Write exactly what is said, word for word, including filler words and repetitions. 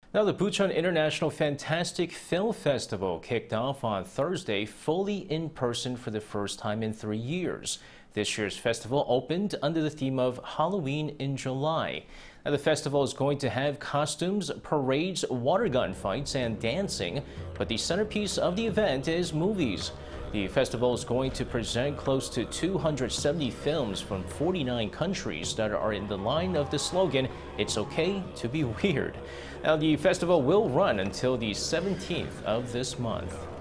Now, the Bucheon International Fantastic Film Festival kicked off on Thursday, fully in person for the first time in three years. This year's festival opened under the theme of Halloween in July. Now, the festival is going to have costumes, parades, water gun fights, and dancing, but the centerpiece of the event is movies. The festival is going to present close to two hundred seventy films from forty-nine countries that are in the line of the slogan, "It's okay to be weird." Now, the festival will run until the seventeenth of this month.